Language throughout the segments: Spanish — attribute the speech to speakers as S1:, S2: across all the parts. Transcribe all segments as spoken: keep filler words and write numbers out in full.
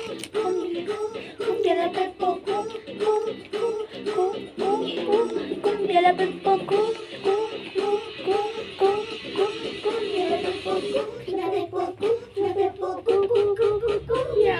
S1: cumbia la pepo, cum, cum, cum, cum, cum, cum, cumbia la pepo, cum, cum, cum, cum, cum, cum, cumbia la pepo, cum, la pepo, cum, la pepo, cum, cum, cum, cum, cumbia.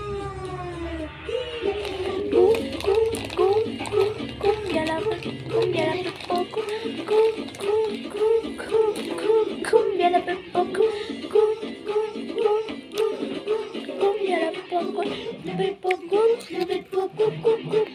S1: Cum, cum, cum, cum, cumbia la pepo, cumbia la pepo, cum, cum, cum, cum, cum, cum, cumbia la pepo, cum, cum, cum, cum, cum, cum, cumbia la pepo, cum, la pepo, cum, la pepo, cum, cum, cum.